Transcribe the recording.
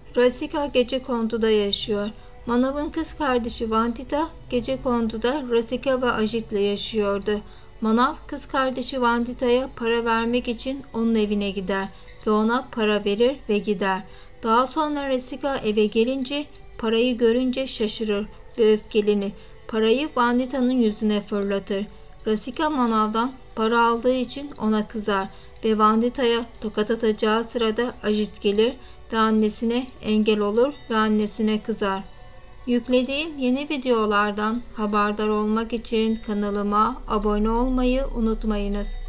Rasika gecekonduda yaşıyor. Manav'ın kız kardeşi Vandita gecekonduda Rasika ve Ajit'le yaşıyordu. Manav kız kardeşi Vandita'ya para vermek için onun evine gider ve ona para verir ve gider. Daha sonra Rasika eve gelince parayı görünce şaşırır ve öfkelenir. Parayı Vandita'nın yüzüne fırlatır. Rasika Manav'dan para aldığı için ona kızar ve Vandita'ya tokat atacağı sırada Ajit gelir ve annesine engel olur ve annesine kızar. Yüklediğim yeni videolardan haberdar olmak için kanalıma abone olmayı unutmayınız.